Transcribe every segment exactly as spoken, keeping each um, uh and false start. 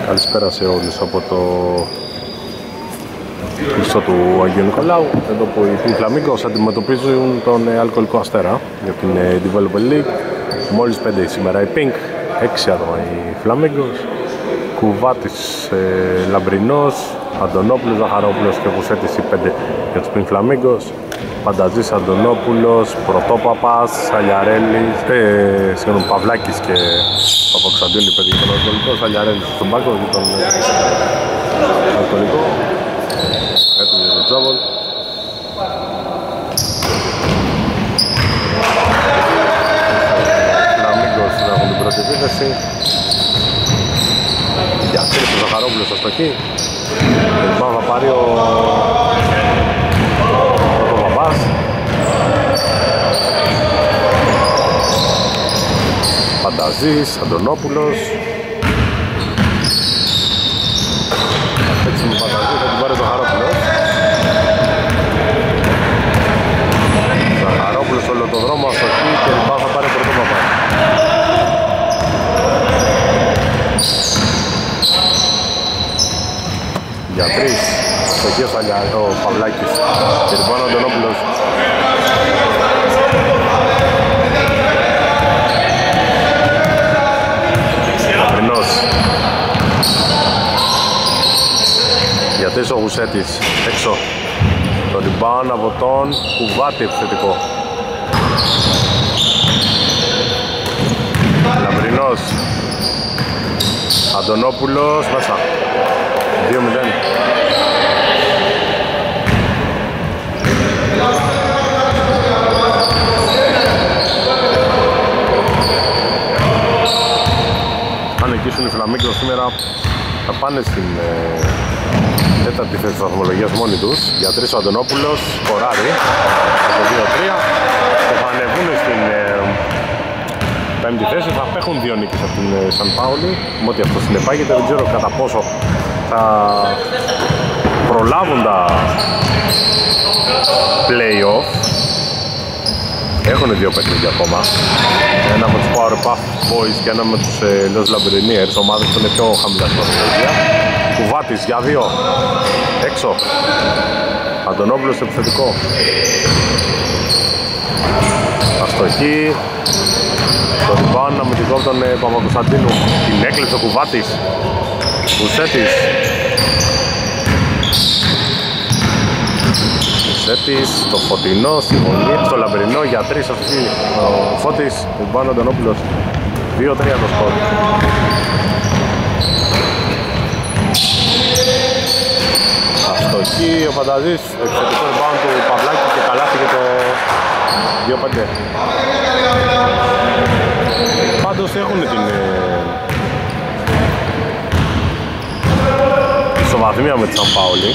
Καλησπέρα σε όλους από το κλειστό του Αγίου Νικολάου, εδώ που οι Pink Flamingos αντιμετωπίζουν τον Αλκοολικό Αστέρα για την Developer League. Μόλις πέντε σήμερα οι Pink, έξι άτομα οι Flamingos, Κουβάτης, ε, Λαμπρινός, Αντωνόπουλος, Ζαχαρόπουλος και Βουσέτης οι πέντε για τους Pink Flamingos. Πανταζής, Αντωνόπουλος, Πρωτόπαπας, Σαλιαρέλης, ε, συγγνώμη, Παυλάκης και Παπαξαντήλη παιδί για τον Αλκοολικό, Σαλιαρέλης στον πάγκο για τον Αλκοολικό. Έτοιμοι για τον Τζόβολ. Φλαμίγκος να έχουν την πρώτη επίθεση. Για τρεις ο Ζαχαρόπουλος στο στοχή. Πάνω θα πάρει ο Παπάς. Φανταζής, Αντωνόπουλος. Θα παίξει με Φανταζή, θα την πάρει το Ζαχαρόπουλος. Ζαχαρόπουλος όλο το δρόμο, αστοχή και την πάω θα πάρει πρώτο Παπά. Για τρεις, αστοχή ο, ο Παυλάκης και την πάω ο Αντωνόπουλος. Ο Γουσέτης έξω, το rebound από τον Κουβάτη επιθετικό. Λαμπρινός, Αντωνόπουλος μέσα, δύο μηδέν. Αν νικήσουν οι Φλαμίγκος σήμερα θα πάνε στην ε, τέταρτη θέση της βαθμολογίας μόνοι τους. Για τρεις ο Αντωνόπουλος, σκοράρει από δύο τρία και θα ανεβούν στην ε, πέμπτη θέση. Θα απέχουν δύο νίκες από την ε, Σαν Πάολη, με ό,τι αυτό συνεπάγεται. Δεν ξέρω κατά πόσο θα προλάβουν τα play-off. Έχουν δύο παιχνίδια ακόμα, ένα με τους Powerpuff Boys και ένα με τους ε, Los Labriniers, ομάδες που είναι πιο χαμηλά στην βαθμολογία. Κουβάτης για δύο, έξω, Αντωνόπουλος στο επιθετικό. Αστοχή, το rebound αμυντικό από τον ε, Παπακοσταντίνου, την έκλειψε ο Κουβάτης, Βουσέτης. Βουσέτης, το Φωτεινό, στη γωνία, στο Λαμπρινό για τρεις αστοχή ο Φώτης, rebound ο Αντωνόπουλος, δύο τρία το σκορ. Αστοχή, ο Φανταζής, εξαιρετικό rebound του Παυλάκη και καλάθι για το δύο πέντε. Πάντως έχουν την ισοβαθμία με τη Σαν Πάολη.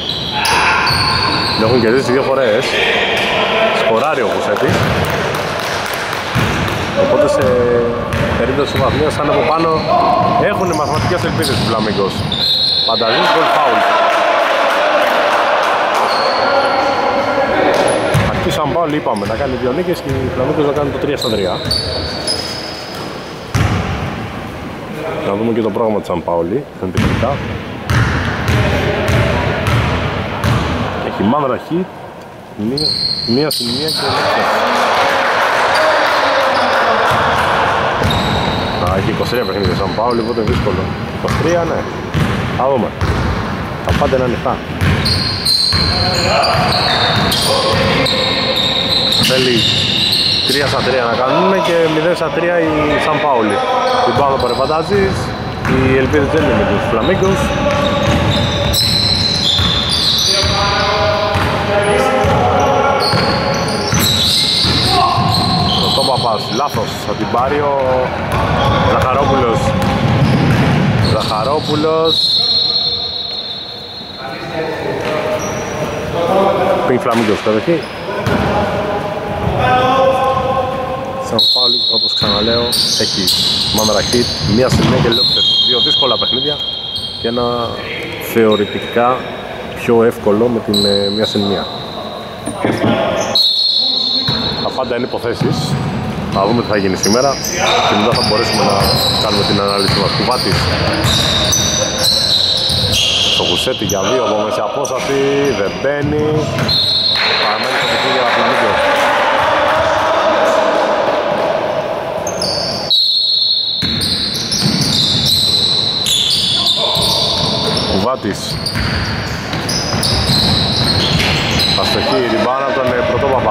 Την έχουν κερδίσει δύο φορές. Σκοράρει ο Βουσέτης. Οπότε σε περίπτωση βαθμίας σαν από πάνω έχουν μαθηματικές ελπίδες του Φλαμίγκος. Φανταζής, γκολ φάουλ. Αρχή Σαν Πάολη είπαμε να κάνει δύο νίκες και η Φλαμίγκος να κάνει το τρία στα τρία. Να δούμε και το πρόγραμμα της Σαν Πάολη, ενδεικτικά. Έχει μαύρα χ, μία, μία στην μία και ελεύθερα. Α, έχει είκοσι τρία παιχνίδια Σαν Πάολη, οπότε δύσκολο. είκοσι τρία, ναι. Θα δούμε. Τα πάντα είναι ανοιχτά. Θέλει τρία στα τρία να κάνουμε και μηδέν στα τρία η Σαν Πάολη. Την πάνω από Φανταζής, οι ελπίδες δεν είναι με τους Φλαμίγκος. Πρωτόπαπας, λάθος, θα την πάρει ο Ζαχαρόπουλος. Ζαχαρόπουλος. Pink Flamingos κατοχή. Σαν Πάολη, όπως ξαναλέω, έχει μαύρα hit, μία σημεία και λεπτές. Δύο δύσκολα παιχνίδια και ένα θεωρητικά πιο εύκολο με την ε, μία σημεία. Τα πάντα είναι υποθέσεις. Θα δούμε τι θα γίνει σήμερα και μετά θα μπορέσουμε να κάνουμε την ανάλυση μας. Κουβάτης. στο Γουσέτη για δύο από μέση απόσταση, δεν μπαίνει. Παραμένει στο κουτί για Φλαμίγκο. Κουβάτης. Αστοχή, ριμπάνα από τον Πρωτόπαπα.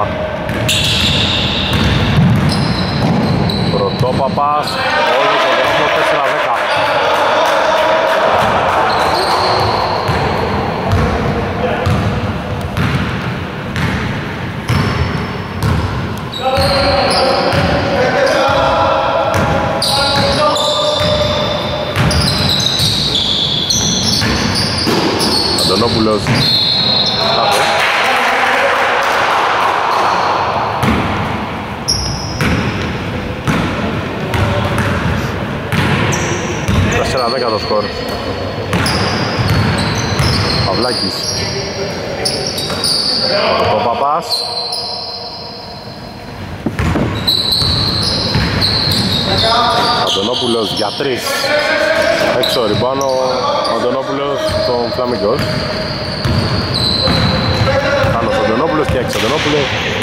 Πρωτόπαπας, όλο το δρόμο τέσσερα δέκα. Αντωνόπουλος. τέσσερα δέκα το σκορ. Παυλάκης. Ο Παπάς. Αντωνόπουλος για τρεις. Έξω ριμπάνω ο Αντωνόπουλος στον Φλαμίγκος. Πάνω στον Αντωνόπουλος και έξω Αντωνόπουλος.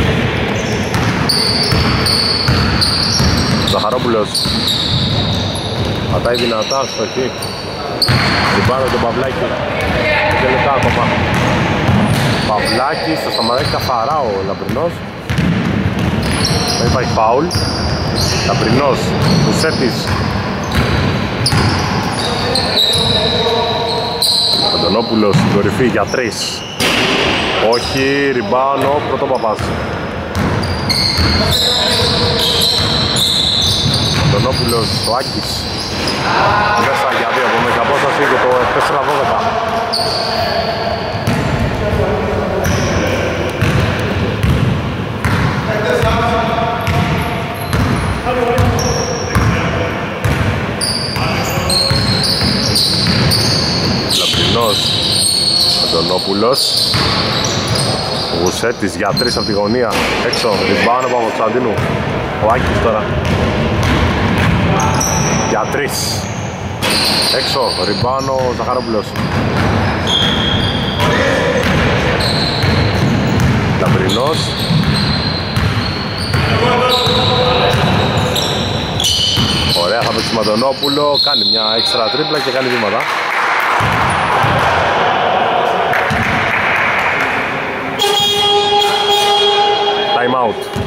Ζαχαρόπουλος. Πατάει δυνατά στο εκεί. Ριμπάνω τον Παυλάκη. πέντε λεπτά ακόμα. Παυλάκης, θα σταματάει καθαρά ο Λαμπρινός. Δεν υπάρχει φάουλ. Λαμπρινός, Μουσέτης. Αντωνόπουλος στην κορυφή για τρεις. Όχι, ριμπάνο, Πρωτόπαπας. Αντωνόπουλος, ο Άκης. Μέσα για δύο από μέση απόσταση και το τέσσερα δώδεκα. Λαμπρινός, Αντωνόπουλος. Γουσέτης για τρεις από τη γωνία. Έξω, ριμπάνω από Κωνσταντίνου. Ο Άκης τώρα. Για τρεις. Έξω, ριμπάνω, Ζαχαρόπουλος. Λαμπρινός. Ωραία, θα παίξει με Αντωνόπουλο. Κάνει μια έξτρα τρίπλα και κάνει βήματα. Time out.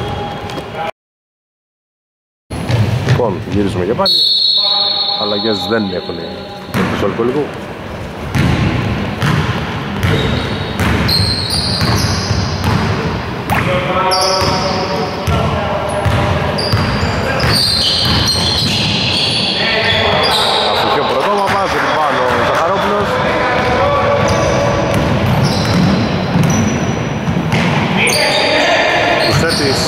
Λοιπόν, γυρίζουμε και πάλι. Αλλαγές δεν έχουν το αλκοολικό. Αστοχή ο Πρωτόπαπας, πάνω ο Ζαχαρόπουλος. Κουσέτης.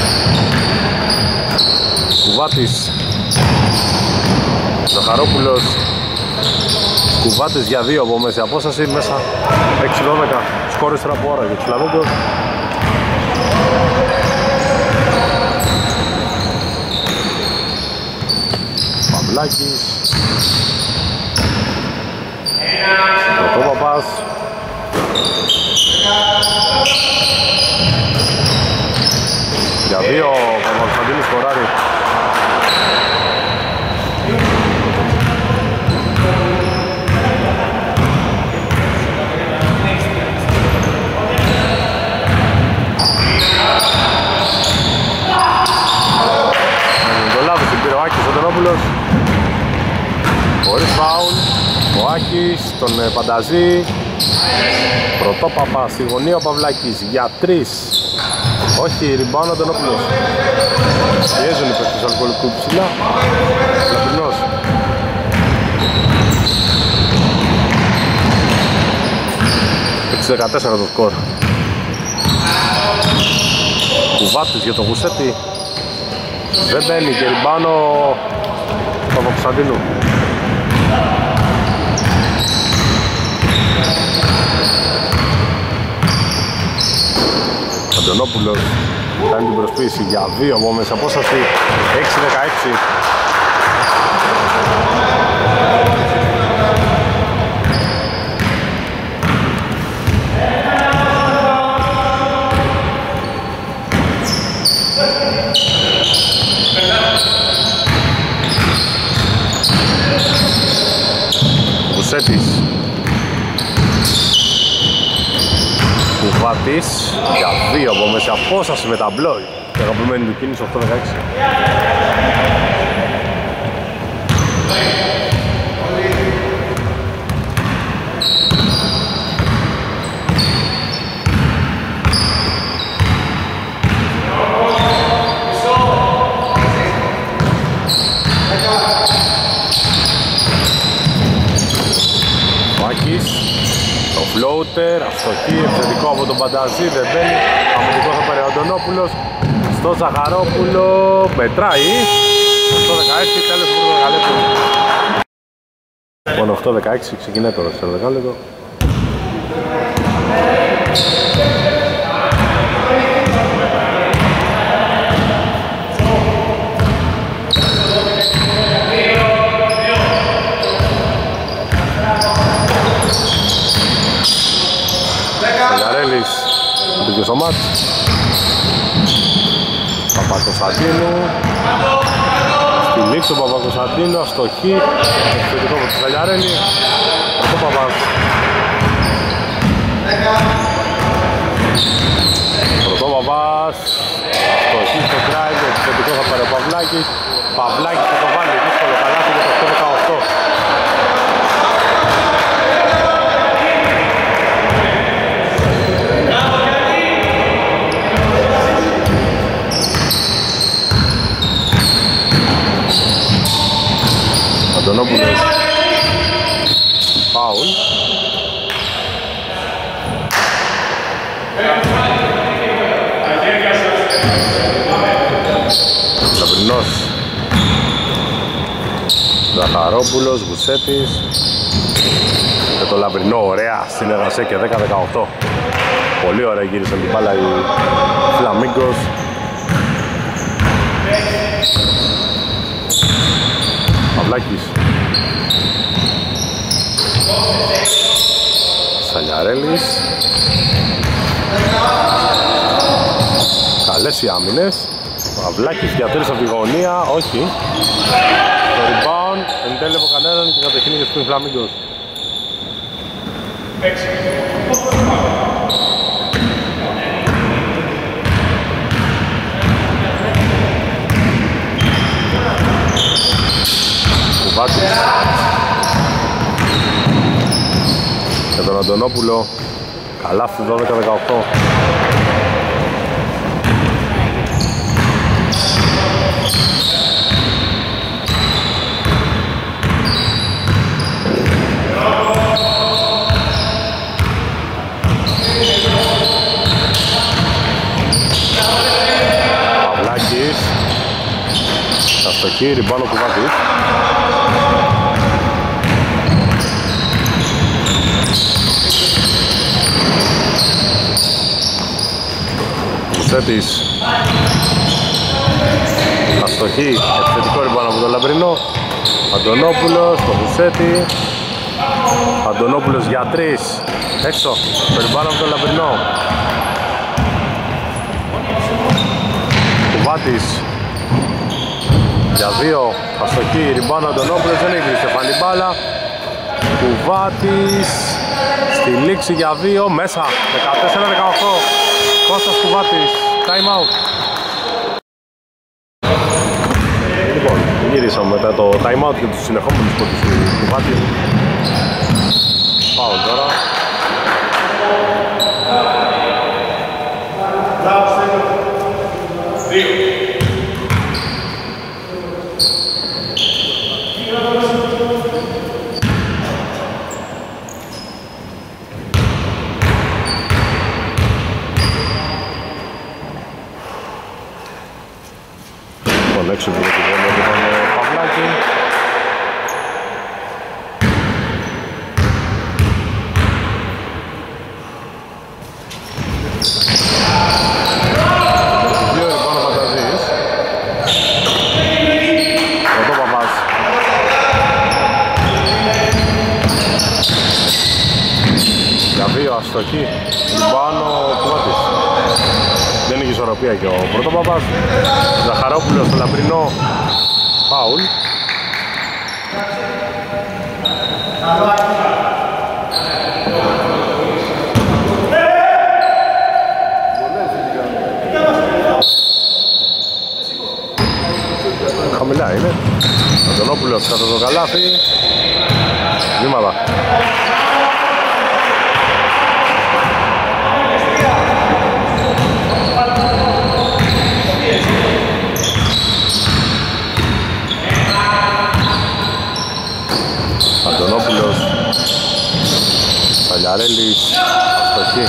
Κουβάτης. Ζαχαρόπουλος. Κουβάτης για δύο από μέση απόσταση, μέσα έξι δώδεκα. Σκόρ ύστερα από ώρα για τους Φλαμίγκος. Παυλάκης. Πρωτόπαπας. Για δύο ο Κωνσταντίνος σκοράρει. Ο Αντωνόπουλος χωρίς φάουλ, ο Άκης, τον Πανταζή. Πρωτόπαπα στη γωνία, ο Παυλάκης για τρεις. Όχι, ριμπάουν ο Αντωνόπουλος. Πιέζουν οι παίκτες του αλκοολικού ψηλά. Λαμπρινός. έξι δεκατέσσερα το σκορ. Κουβάτης για τον Γουσέτη. Δεν μπαίνει και ριμπάνω από Κωνσταντίνου. Αντωνόπουλος κάνει την προσποίηση για δύο από μέσα απόσταση. έξι δεκαέξι. Βουσέτης. Κουβάτης για δύο από μέσα απόσταση με ταμπλόι. Η αγαπημένη του κίνηση οκτώ δεκαέξι. Floater, αστοχή, επιθετικό από τον Πανταζή, δεν μπαίνει, αμυντικός θα πάρει ο Αντωνόπουλος, στο Ζαχαρόπουλο, μετράει, οκτώ δεκαέξι, τέλος του πρώτου δεκαλέπτου. Λοιπόν, οκτώ δεκαέξι ξεκινάει τώρα στο δεκάλεπτο. Μπήκε στο μάτς. Παπακοσταντίνου. Στη λήξη ο Παπακοσταντίνου, αστοχή. Επιθετικό από τη Σαλιαρέλη. Αυτό Παπας. Πρωτό Παπας. Αστοχή στο drive, επιθετικό θα πάρει ο Παυλάκης. Παυλάκης θα το βάλει δύσκολο καλάθι για το οκτώ δεκαοκτώ. Αντωνόπουλος. Φάουλ. Λαμπρινός. Ζαχαρόπουλος, Βουσέτης. Και το Λαμπρινό, ωραία συνεργασία και δέκα δεκαοκτώ. Πολύ ωραία γύρισαν την μπάλα οι Φλαμίγκος. Παυλάκης. Σαλιαρέλης. Καλές οι άμυνες. Παυλάκης για τρεις από τη γωνία, όχι. Το rebound, εν τέλει από κανέναν και κατευθύνει για στους Φλαμίγκος. Κουβάτης. Και τον Αντωνόπουλο. Καλάθι δώδεκα δεκαοκτώ. Παυλάκης. Αστοχή, ριμπάνω Κουβάτης. Βουσέτης. Αστοχή, επιθετικό ριμπάνω από τον Λαμπρινό. Αντωνόπουλος, το Βουσέτη. Αντωνόπουλος για τρεις. Έξω, το ριμπάνω από τον Λαμπρινό. Κουβάτης. Για δύο, αστοχή, ριμπάνω Αντωνόπουλος, δεν έχει στεφανή μπάλα. Κουβάτης. Στη λήξη για δύο, μέσα, δεκατέσσερα δεκαοκτώ. Κώστας Κουβάτης, time out. Λοιπόν, γυρίσαμε μετά το time out και τους συνεχόμενους πόντους του Κουβάτη. Πάω τώρα. Έξω από την βόλια του Παυλάκη. Δύο λοιπόν ο Πανταζής. Εδώ Παπάς. Για δύο αστοχή. Λιμπάνο Κουβάτης. Δεν είχε ισορροπία και ο Πρωτόπαπας. Ζαχαρόπουλος στο Λαμπρινό. Φάουλ. Χαμηλά είναι. Αντωνόπουλος κατά το καλάθι. Βήματα. Αντωνόπουλος. Παλιαρέλης. Αστοχή.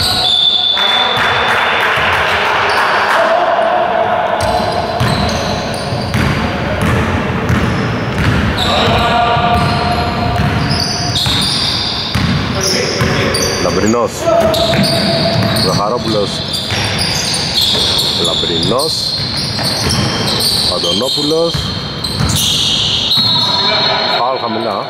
Λαμπρινός. Ζαχαρόπουλος. Λαμπρινός. Αντωνόπουλος. Φάουλ χαμηλά.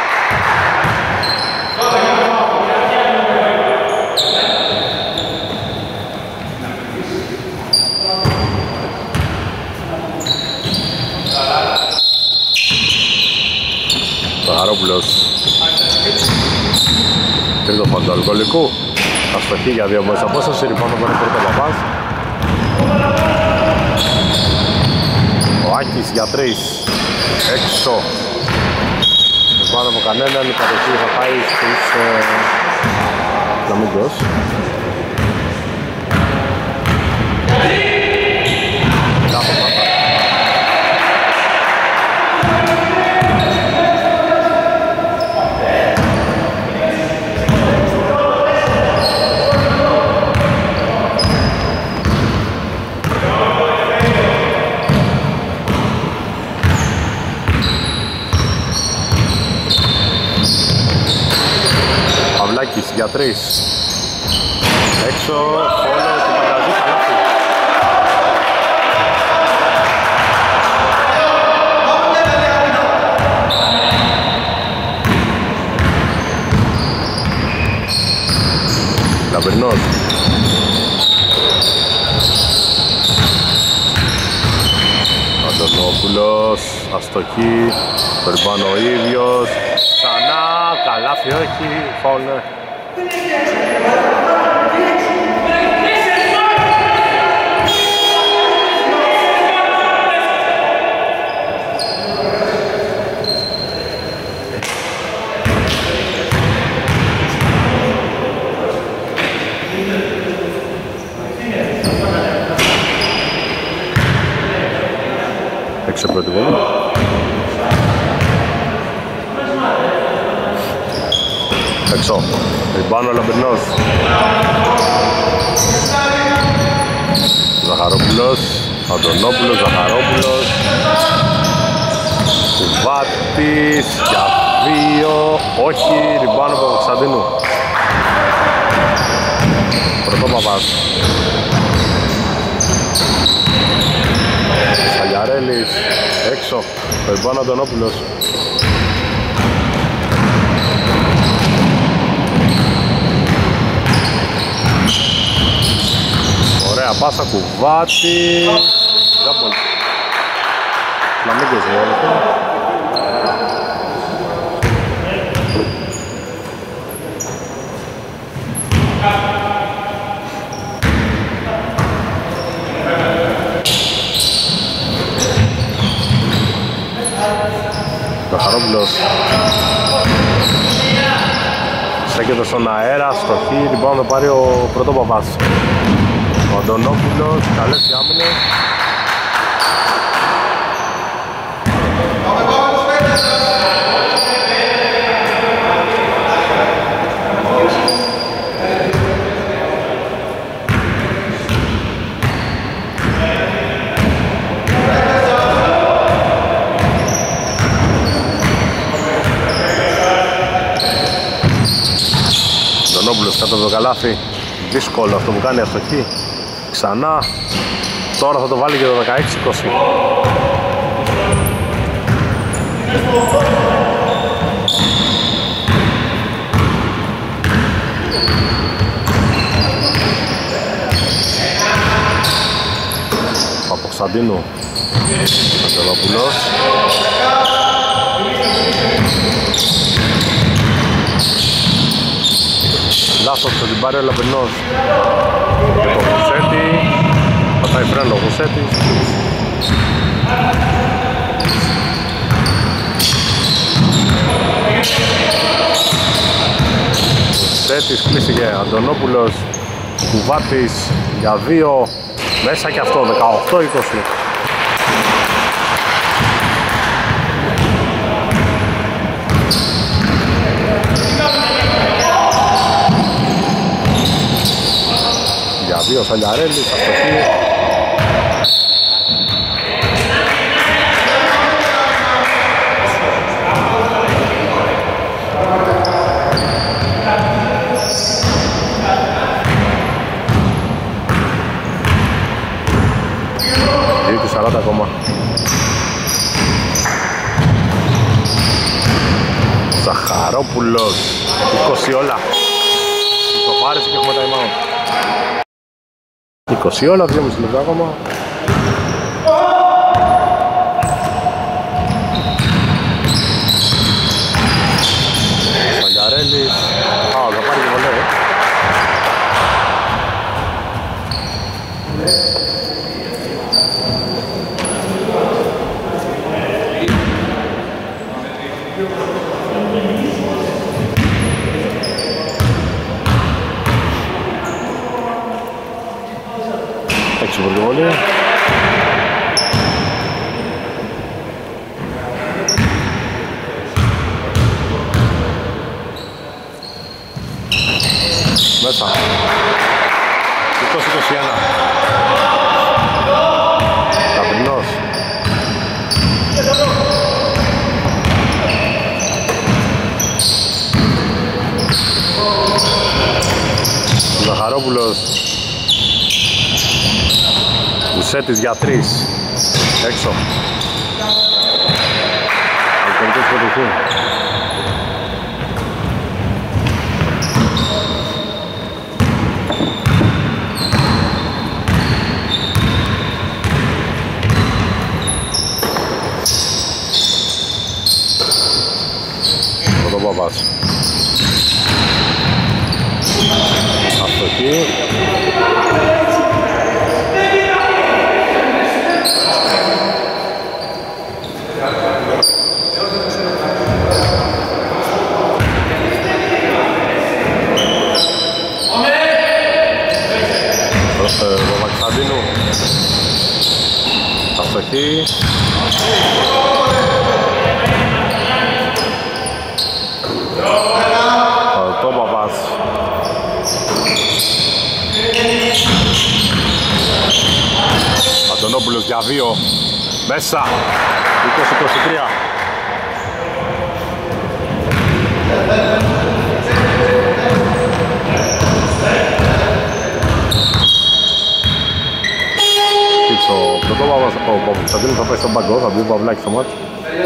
Ζαχαρόπουλος. Τρίτο φάουλ του αλκοολικού. Αστοχή για δύο μόλις απόσταση. Λοιπόν θα πάρει πρώτο Παπάς. Ο Άκης για τρεις. Έξω. Δεν πάνω από κανέναν. Η κατοχή θα πάει στους Φλαμίγκος. Για τρεις. Έξω, φόλο και μαγαζί καλάθι. Λαμπρινός. Αντωνόπουλος, αστοχή, περπάνω ο ίδιος. Ξανά, καλάθι όχι, φόλο. Έξω πρώτη βόλη. Έξω. Ριμπάνω ο Λαμπρινός. Ζαχαρόπουλος. Αντωνόπουλος, Ζαχαρόπουλος. Κουβάτης. Για δύο. Όχι. Ριμπάνω από Κωνσταντίνου. Πρωτό Παπάς. Σαλιαρέλης. Έξω. Ριμπάνω Αντωνόπουλος. Ωραία πάσα, Κουβάτη. Ζάμπολ. Φλαμίγκος μόνο. Ζαχαρόπουλος. Στέκεται στον αέρα, στοχή. Λοιπόν θα πάρει ο πρώτο Παπάς. Ο Αντωνόπουλος, καλές οι άμυνες. Αντωνόπουλος κάτω από το καλάθι. Δύσκολο αυτό που κάνει αστοχή. Ξανά. Τώρα θα το βάλει και το δεκαέξι είκοσι. Παπακοσταντίνου. Αντωνόπουλος. Λάθος θα την πάρει ο Λαπενός και το Βουσέτη. Πατάει φρένο ο Βουσέτης. Βουσέτης κλείστηκε, Αντωνόπουλος, Κουβάτης για δύο, μέσα και αυτό, δεκαοκτώ είκοσι. Για δύο Σαλιαρέλης, αστοχή. σαράντα ακόμα. Ζαχαρόπουλος, είκοσι όλα. Το πάρεσε και έχουμε time out. είκοσι όλα, δυόμισι λεπτά ακόμα. Σαλιαρέλης, α, θα πάρει και βολέ. Έξω από το βολή. Μέσα. είκοσι είκοσι ένα. Καπρινός. Ζαχαρόπουλος. Βουσέτης για τρεις. Έξω. Αλκοολικός προτυχή. Παπάς. Αστοχή. Παπαξαντίνου. Αστοχή. Αντωνόπουλος για δύο, μέσα, είκοσι είκοσι τρία. Ο Πρωτόπαπας, ο Παπαξαντίνος θα πάει στον πάγκο, θα μπει ο Παυλάκης στο μάτι.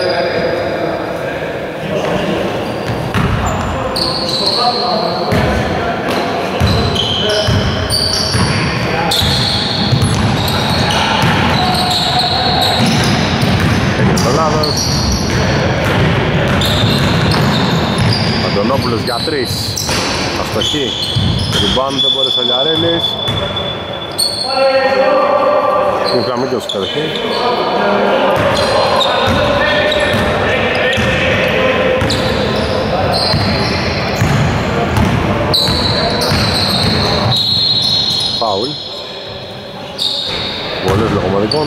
Αντωνόπουλος για τρεις. Αστοχή. Rebound δεν μπορεί ο Λιαρέλης. Είναι Φλαμίγκος καταρχήν. Φάουλ. Βολές Λογομαδικών.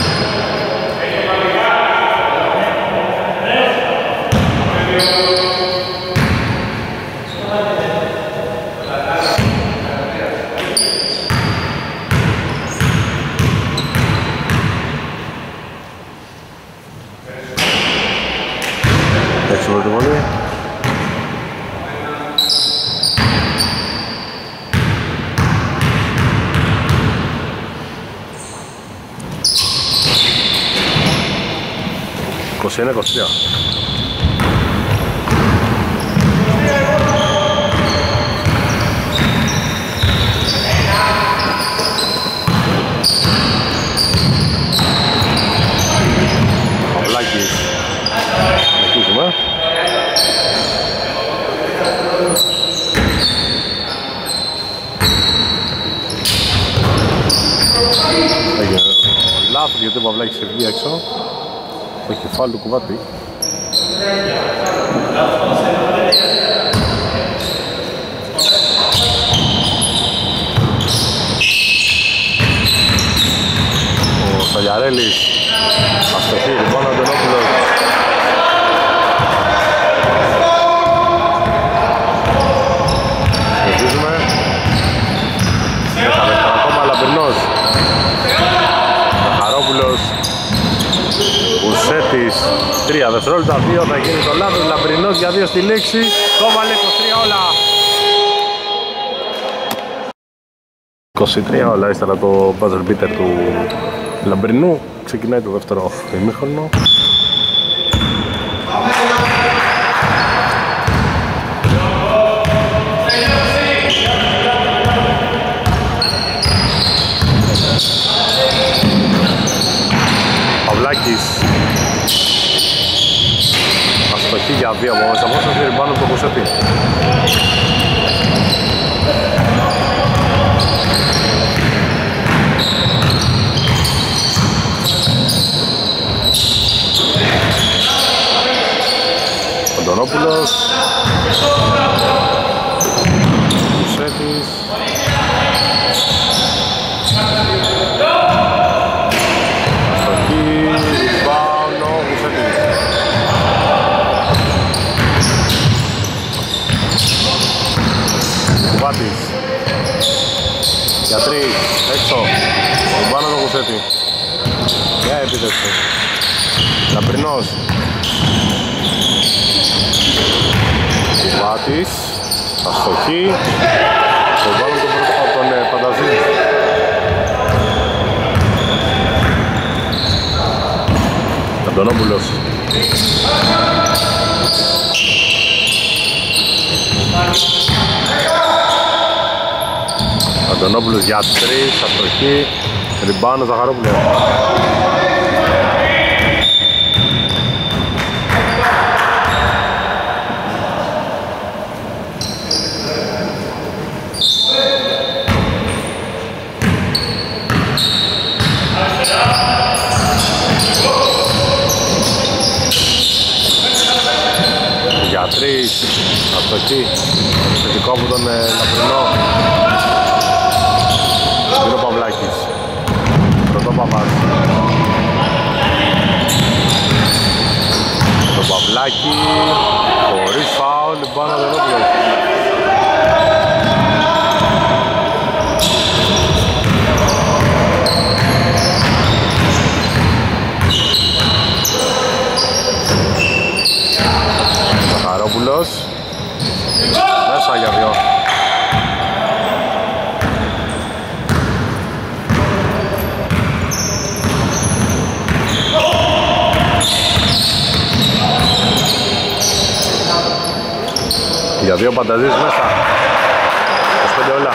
Έξω από το βολή. είκοσι ένα είκοσι τρία. Παυλάκης. Συνεχίζουμε. λάθος γιατί ο Παυλάκης βγει έξω. Το κεφάλι του Κουβάτη. Ο Σταλιαρέλης αστοχή, λοιπόν, ο Αντωνόπουλος. Συνεχίζουμε. Έχαμε τον ακόμα Λαμπρινός. Ζαχαρόπουλος. Ουσέτης. Τρία δευτερόλεπτα, δύο θα γίνει το λάθος. Λαμπρινός για δύο στη λήξη. Το βάλε είκοσι τρία όλα. είκοσι τρία όλα ύστερα το buzzer beater του Λαμπρινού. Ξεκινάει το δεύτερο ημίχρονο. Παυλάκης. Αστοχή για δύο από μέσα. Πώς θα φέρει πάνω από το Κουσέτη. Αντωνόπουλος. Κουσέτης. Αστοχή. Πάνω. Κουσέτης. Κουβάτης. Για τρεις. Έξω. Πάνω το Κουσέτη. Για επίθεση. Λαμπρινός. Κουβάτης, αστοχή, το βάλω τον πρώτο από τον ε, Πανταζή. Αντωνόπουλος. Αντωνόπουλος για τρεις, αστοχή, ριμπάνω Ζαχαρόπουλος. Τρεις, αστοχή, θετικό από τον ε, Λαμπρινό. Κύριο Παυλάκης, πρωτό Παπάς. Το Παυλάκη, χωρίς φάουλ, λοιπόν ο Αντωνόπουλος. Ζαχαρόπουλος. Μέσα για δύο. Για δύο Πανταζής μέσα. είκοσι πέντε όλα.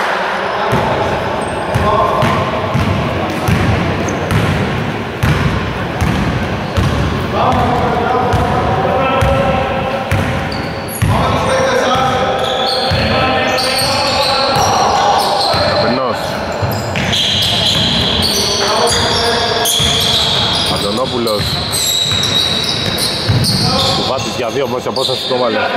Αντωνόπουλος. Κουβάτης για δύο μέσα απόσταση το βάλε.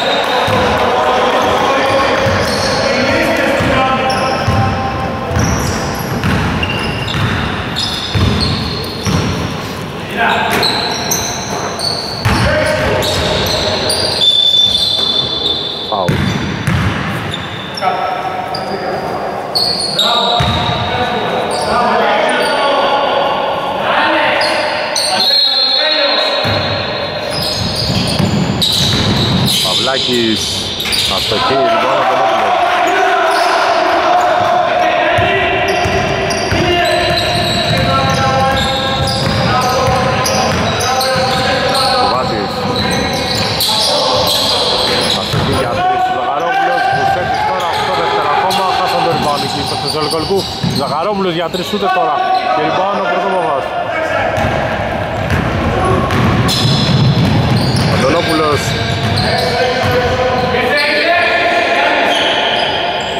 Φάουλ. Παυλάκης, αστοχή, λοιπόν, Αντωνόπουλος. Κουβάτης. Αστοχή για τρεις, Ζαχαρόπουλος, Βουσέτης τώρα, οκτώ δεύτερα ακόμα, χάσαν το rebound εκεί στο Θεσσαλονικολικού. Ζαχαρόπουλος για τρεις ούτε τώρα, και rebound ο Πρωτοπαπάς. Αντωνόπουλος.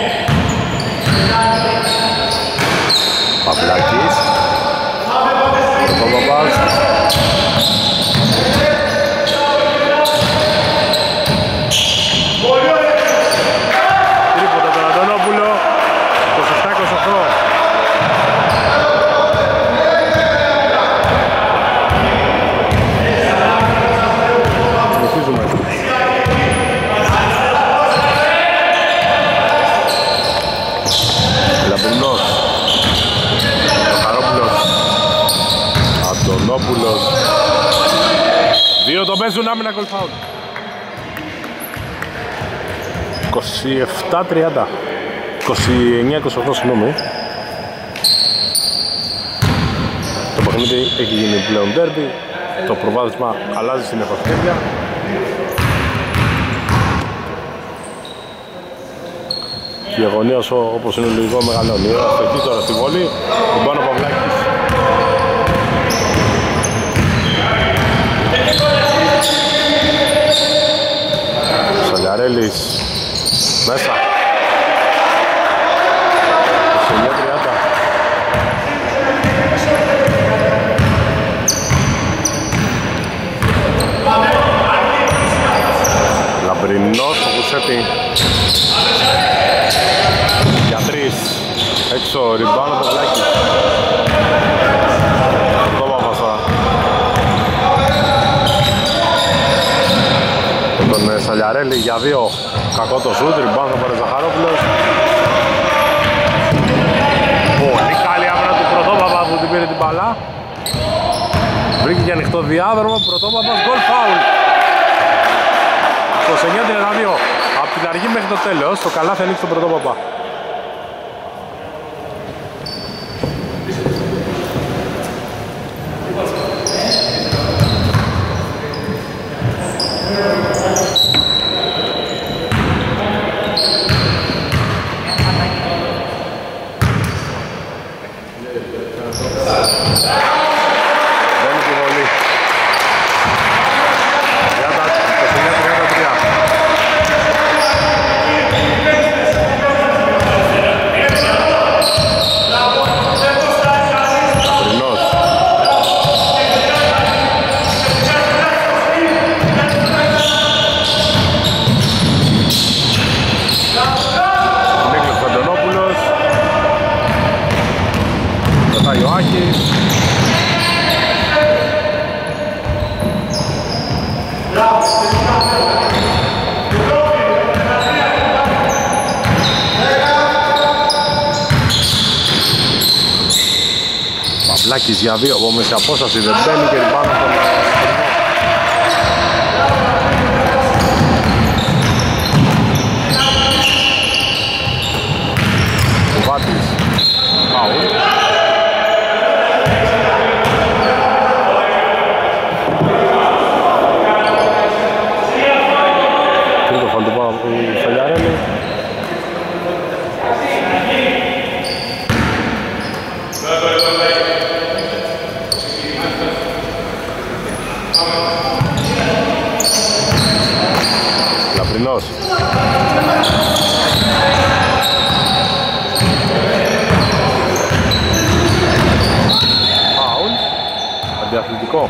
Παυλάκης. Πρωτόπαπας. Τρίποτα τον Αντωνόπουλο. είκοσι επτά είκοσι οκτώ. Συνεχίζουμε. Λαμπρινός. Χαρόπουλος. Αντωνόπουλος. Δύο τον παίζουν, άμυνα κολφάουν. είκοσι επτά τριάντα. είκοσι εννιά είκοσι οκτώ, συγγνώμη. Το παιχνίδι έχει γίνει πλέον ντέρμπι. Το προβάδισμα αλλάζει συνεχώς χέρια. Και η αγωνία όπως είναι λογικό μεγαλώνει. Αστοχή τώρα στη βολή. Τον Πάνο Παυλάκης. Σαλιαρέλης. Μέσα. είκοσι εννιά τριάντα. Λαμπρινός στο Κουσέτη. Για τρεις. Έξω, ριμπάνω το Βλάκη. Το Παπασά. Τον Σαλιαρέλη για δύο. Κακό το σούτ, ριμπάνω θα πάρει Ζαχαρόπουλος. Πολύ καλή άμυνα του Πρωτόπαπα που την πήρε την μπαλά. Βρήκε και ανοιχτό διάδρομο, Πρωτόπαπας, γκολ φάουλ. είκοσι εννιά τριάντα δύο. Από την αρχή μέχρι το τέλος, το καλάθι ανοίξει τον Πρωτόπαπα. Παυλάκης για δύο από μέση απόσταση, δεν μπαίνει και ριμπάνω τον Κουβάτης. Πάου. Τρίτο φαλ του Πάου του Σαλιαρέλη. Λαμπρινός. Φάουλ. Αντιαθλητικό.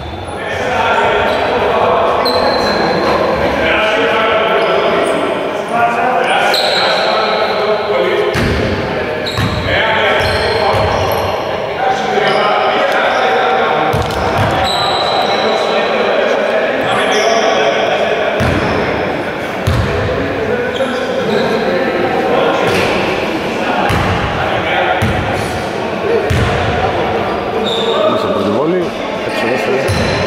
Μέσα από την βόλη, έξω δεύτερη.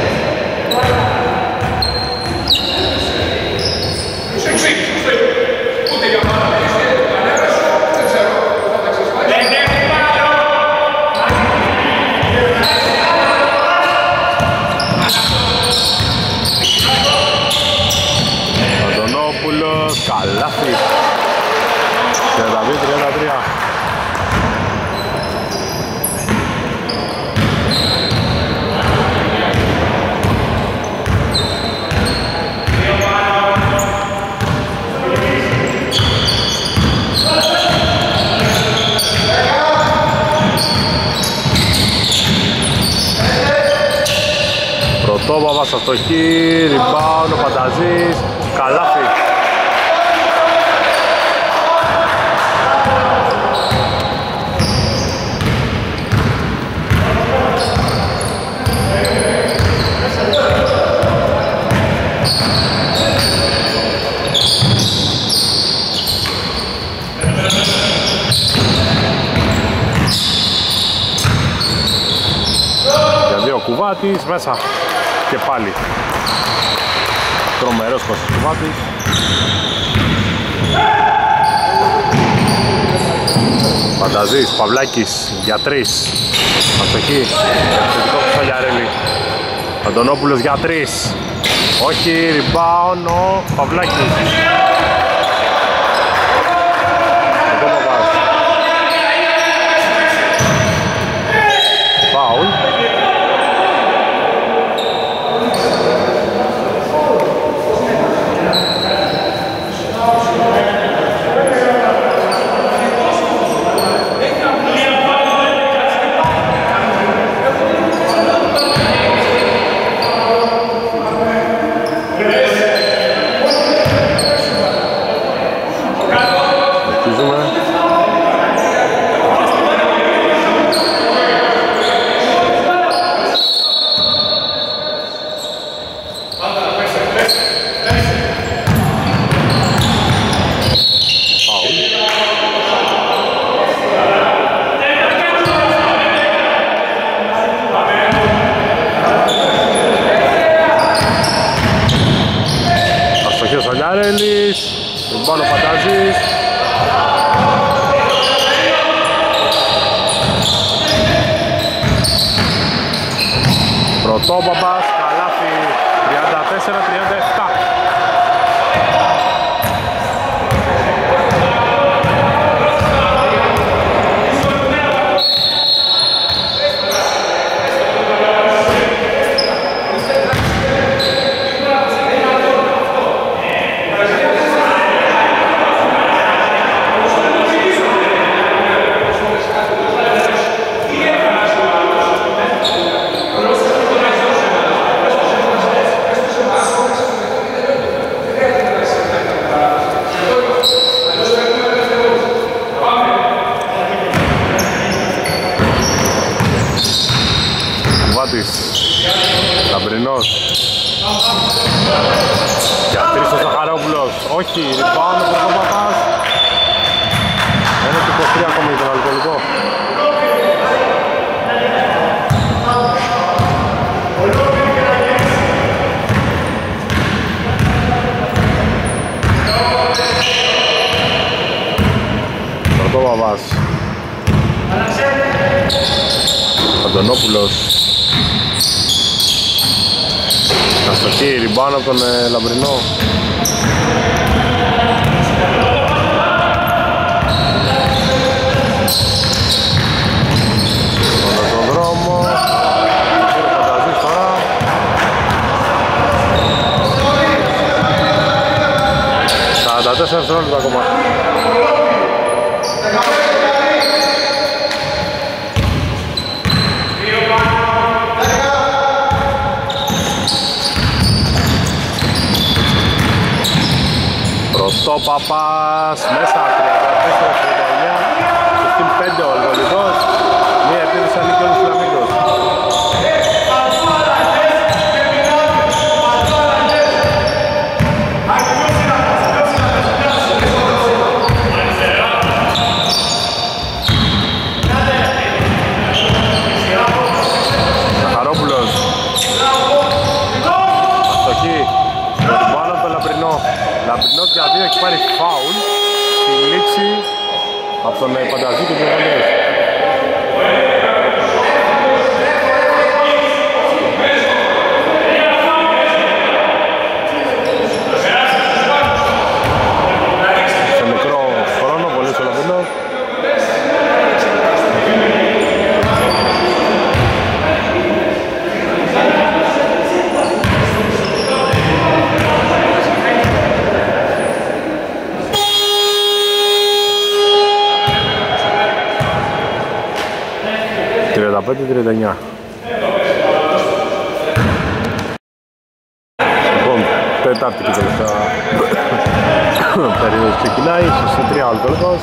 Πρωτόπαπας αστοχή, rebound, ο Πανταζής, καλάθι. Κουβάτης μέσα και πάλι τρομερός πως Κουβάτης. Φανταζής, Παυλάκης για τρεις, αστοχή, επιθετικό του Σαλιαρέλη. Αντωνόπουλος για τρεις, όχι, rebound ο Παυλάκης. Φάουλ. Σαλιαρέλης, τον πάνω Φανταζής. Πρωτόπαπας, καλάθι, τριάντα τέσσερα τριάντα επτά. Λαμπρινός για τρεις ο Ζαχαρόπουλος, όχι, rebound ο Πρωτόπαπας. Ένα και είκοσι τρία ακόμα για τον αλκοολικό. Πρωτόπαπας, Αντωνόπουλος. Αστοχή, rebound από τον ε, Λαμπρινό. Στον τον δρόμο. Κύριε Φανταζής τώρα. σαράντα τέσσερα δευτερόλεπτα ακόμα. Πρωτόπαπας μέσα, τριάντα τέσσερα τριάντα εννιά. Στο στυλ πέντε ο Αλγολικός. Μία επίδυση ανήκει όλους τους Φλαμίγκος. Ζαχαρόπουλος. Αστοχή. Πάνω από το Λαμπρινό. Λαμπρινός για δύο έχει πάρει φάουλ στη λήξη από τον Πανταζή και τον Βολές. Σε μικρό χρόνο, Βολές ο Λαμπρινός. τριάντα πέντε τριάντα εννιά. τέταρτη και τελευταία περίοδος ξεκινάει, στο τρία Αλκοολικός.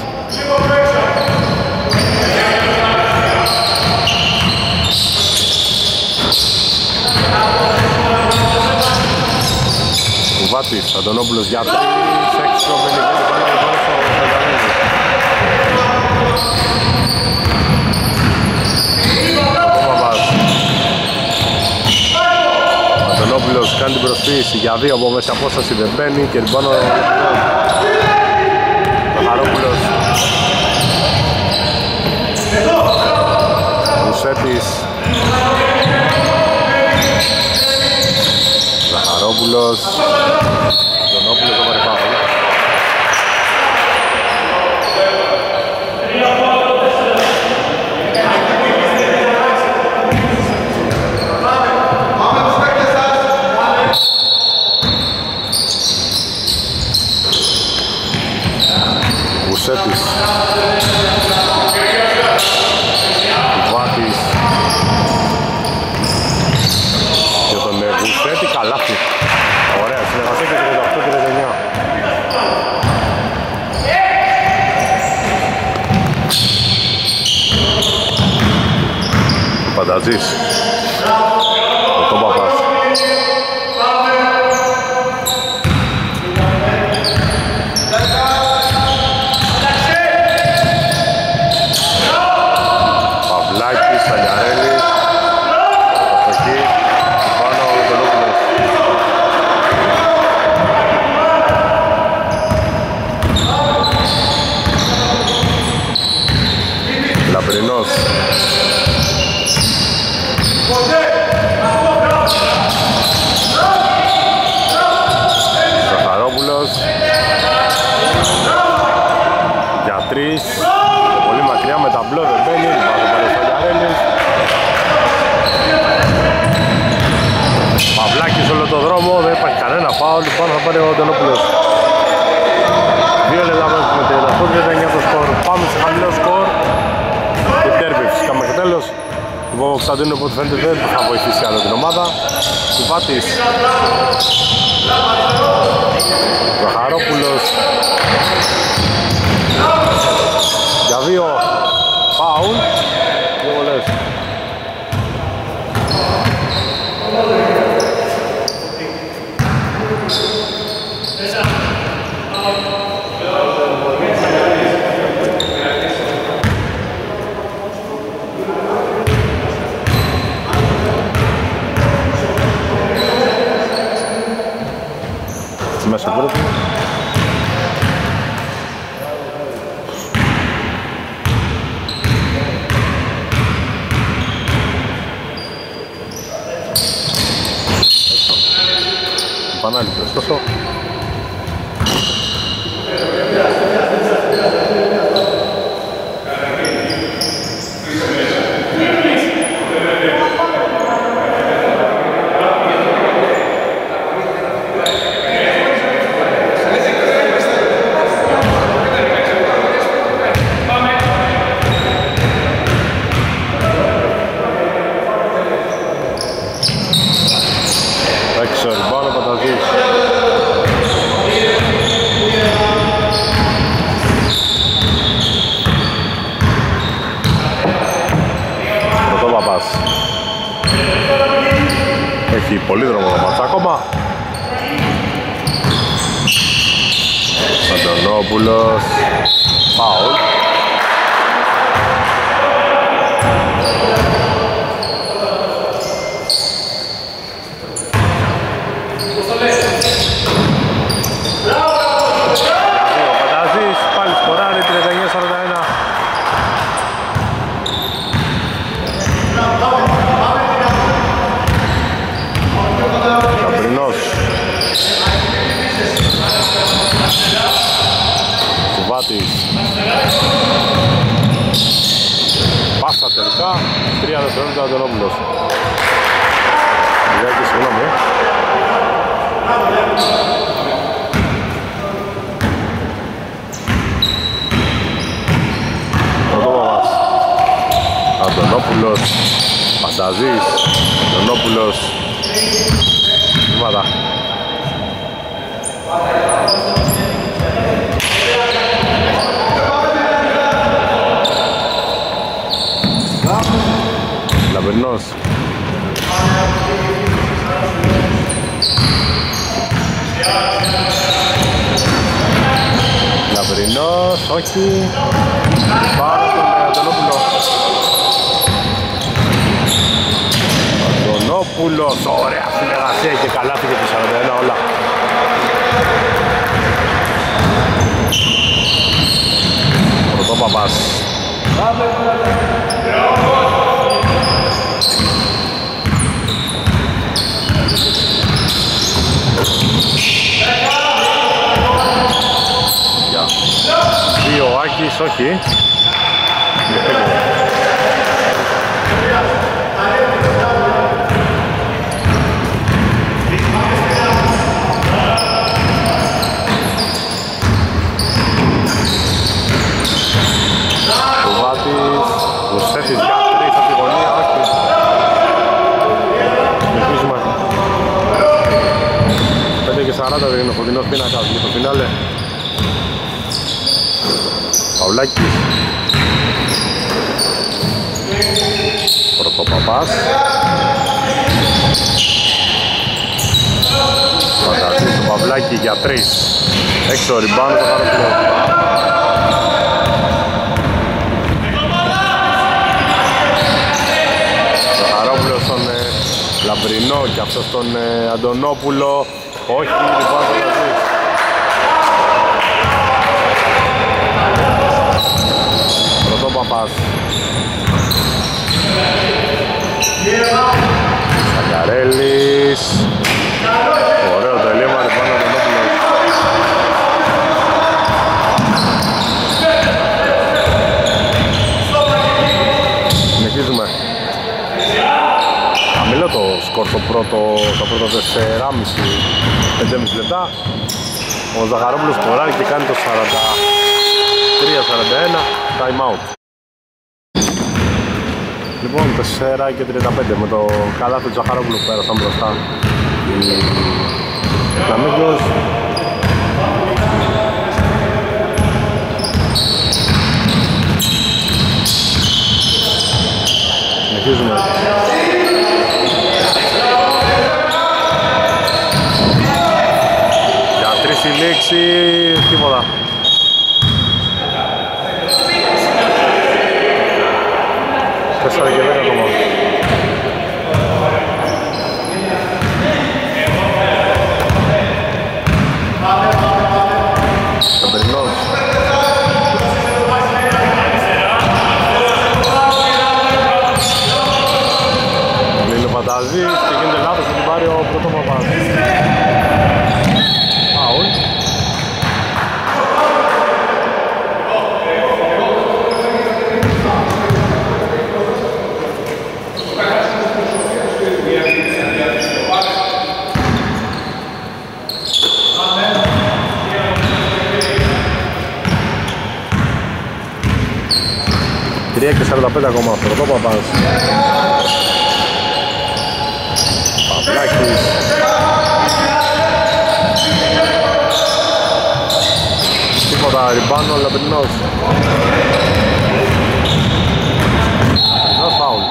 Κουβάτης, Αντωνόπουλος για τρεις, έξι το πενήντα, πάνω πάνω στο Πεντανίδη. Αντωνόπουλος κάνει την προσποίηση για δύο από μέσα απόσταση, δεν μπαίνει και λοιπόν ο Ζαχαρόπουλος. Μουσέτης. Ζαχαρόπουλος. Αντωνόπουλος το παρεπάω. Μουσέτης. Βάτης. Και τον Μουσέτη καλάθι. Ωραία, συνεργασία και τριάντα οκτώ και τριάντα εννιά. Πανταζής. Ο τον Παπάς. Λαμπρινός. Ζαχαρόπουλος. Για τρεις. Πολύ μακριά με ταμπλό, δεν μπαίνει. Παπλάκης. Παυλάκης όλο το δρόμο, δεν υπάρχει κανένα φάουλ. Πάνω θα πάρει ο Αντωνόπουλος. Δύο λεπτά με τριάντα οκτώ τριάντα εννιά το σκορ. Πάμε σε χαμηλό σκορ. Και τέρμι φυσικά μέχρι τέλος. Ο Παπακοσταντίνου από ό,τι φαίνεται δεν θα βοηθήσει άλλο την ομάδα. Κουβάτης. Ζαχαρόπουλος. Για δύο φάουλ. Δύο βολές. Μέσα πρώτη. Πανάληπτο, ωστόσο. Έξω, ριμπάνω, Παταζής. Πρωτόπαπας. Έχει πολύ δρόμο το μάτς ακόμα. Αντωνόπουλος. Φάουλ. Πάσα τελικά, τρία δευτερόλεπτα ο Αντωνόπουλος. Λιγάκι, συγγνώμη. Πρωτόπαπας. Αντωνόπουλος. Πανταζής. Αντωνόπουλος. Βήματα. Λαμπερνός. Λαμπερνός, όχι. Πάρα στον Αντωνόπουλο. Αντωνόπουλος, ωραία συνεργασία και καλά φύγε το σαράντα ένα όλα. Πρωτόπαπας. Δύο ο Άκης, όχι. Βάτης, προσθέτεις για τρεις από τη γωνία, όχι. Συνεχίζουμε. πέντε και σαράντα είναι ο φωτεινός πίνακας για το φινάλε. Παουλάκης. Πρωτοπαπάς. Φανταζής το Παυλάκη για τρεις. Έξω ριμπάνω το Χαρόπουλο. Το Χαρόπουλο στον ε, Λαμπρινό και αυτό στον ε, Αντωνόπουλο. Όχι, ριμπάνω το Φανταζής. Πρωτόπαπας. Σακαρέλης. Ωραίο τελείωμα, λοιπόν, Αντωνόπουλος. Συνεχίζουμε. Χαμηλό το σκορ στο πρώτο, στα πρώτα τέσσερα και μισό πέντε και μισό λεπτά. Ο Ζαχαρόπουλος κοράρει και κάνει το σαράντα τρία σαράντα ένα time out. Λοιπόν, τέσσερα και τριάντα πέντε με το καλάθι του Ζαχαρόπουλου που πέρασαν μπροστά οι Φλαμίγκος. Συνεχίζουμε. Για τρεις η λήξη, τίποτα. τέσσερα και δέκα ακόμα. Σαμπερινός. Μείνει ο Φανταζής και γίνεται λάθος και την πάρει ο Πρωτόπαπας. Φάουλ. τρία και σαράντα πέντε ακόμα, Πρωτόπαπας. Παυλάκης. Τίποτα, ριμπάνω, Λαμπρινός. Λαμπρινός, φάουλ.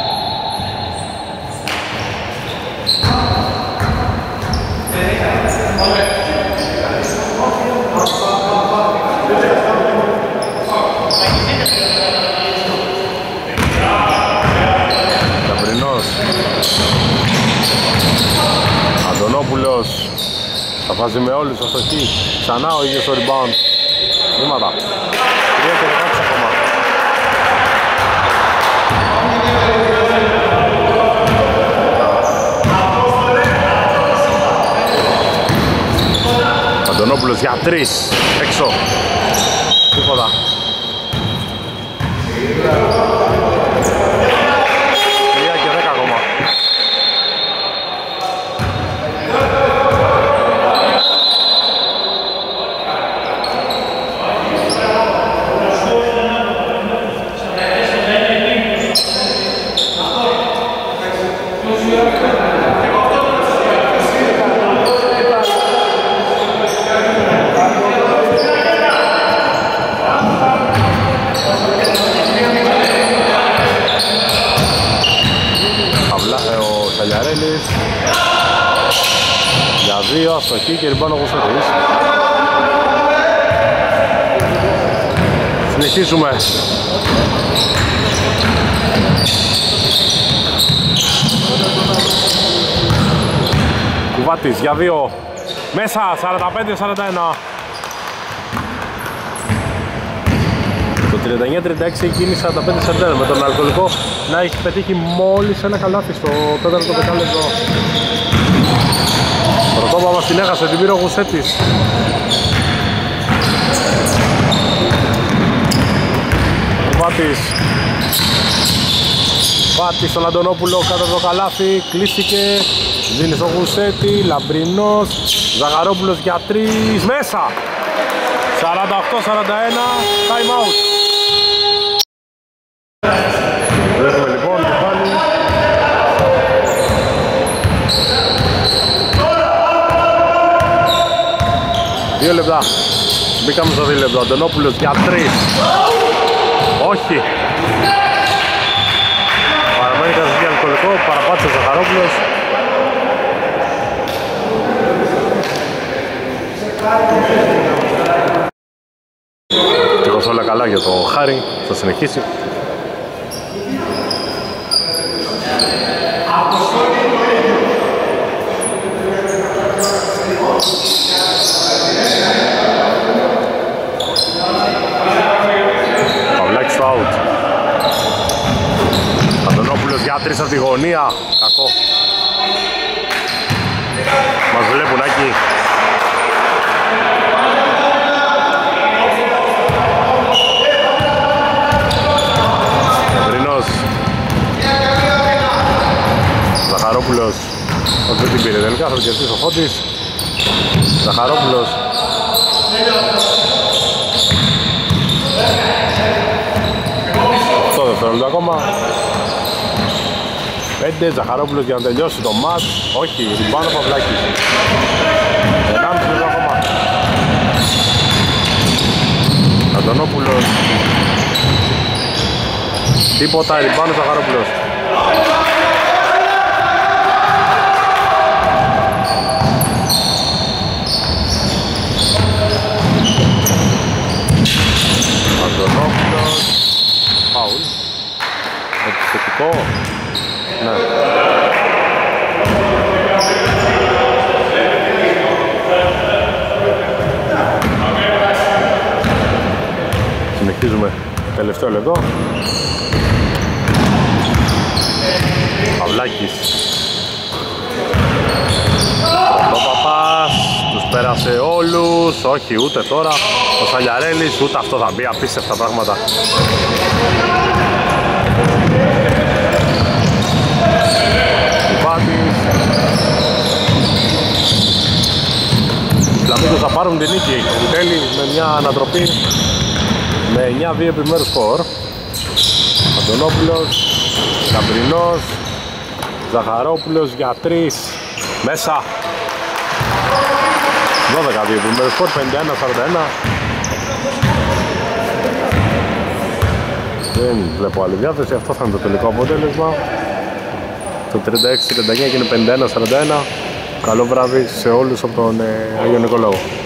Αντωνόπουλος θα βάζει με όλους στο στοχή. Ξανά ο ίδιος ο rebound. Βήματα. τρία και δεκαέξι ακόμα. Αντωνόπουλος για τρεις. Έξω. Τίποτα. τρία και δέκα ακόμα. Σαλιαρέλης. Για δύο, αστοχή και ριμπάνω Γουσέτης. Συνεχίζουμε. Κουβάτης για δύο. Μέσα, σαράντα πέντε σαράντα ένα. Το τριάντα εννιά τριάντα έξι έχει γίνει σαράντα πέντε σαράντα ένα με τον Αλκοολικό να έχει πετύχει μόλις ένα καλάθι στο τέταρτο δεκάλεπτο. Πρωτόπα μας την έχασε, την πήρε ο Γουσέτης. Κουβάτης. Πάτης στον Αντωνόπουλο κάτω από το καλάθι, κλείστηκε. Δίνει στο Γουσέτη, Λαμπρινός, Ζαχαρόπουλος για τρεις, μέσα! σαράντα οκτώ σαράντα ένα, time out. Βλέπουμε λοιπόν και πάλι. Δύο λεπτά. Μπήκαμε στο δύο λεπτό. Αντωνόπουλος για τρεις. Όχι. Παραμένει καταστική Αλκοολικό, παραπάτησε ο Ζαχαρόπουλος. Και όλα καλά για το Χάρη, θα συνεχίσει. Παυλάκης στο out. Αντωνόπουλος για τρεις από τη γωνία. Κακό. Μας βλέπουν εκεί. Ζαχαρόπουλος, όχι την πήρε τελικά, θα το κερδίσει ο Φώτης. Ζαχαρόπουλος. οκτώ δευτερόλεπτα ακόμα. πέντε, Ζαχαρόπουλος για να τελειώσει το μάτς. Όχι, ριμπάνω Παυλάκης. ενάμιση λεπτό ακόμα. Αντωνόπουλος. Τίποτα, ριμπάνω Ζαχαρόπουλος. Αντωνόπουλος. Φάουλ. Επιθετικό. Ναι. Συνεχίζουμε. Τελευταίο λεπτό. Παυλάκης. Πρωτόπαπας. Τους πέρασε όλους. Όχι, ούτε τώρα. Ο Σαλιαρέλης, ούτε αυτό θα μπει. Απίστευτα πράγματα. Κουβάτης. Οι Φλαμίγκος θα πάρουν την νίκη εν τέλει με μια ανατροπή με εννιά δύο επιμέρους σκορ. Αντωνόπουλος, Καμπρινός, Ζαχαρόπουλος για τρεις, μέσα. δώδεκα δύο επιμέρους σκορ, πενήντα ένα σαράντα ένα. Δεν βλέπω άλλη διάθεση, αυτό θα είναι το τελικό αποτέλεσμα. Το τριάντα έξι τριάντα εννιά έγινε πενήντα ένα σαράντα ένα. Καλό βράδυ σε όλους από τον ε, Άγιο Νικολάου.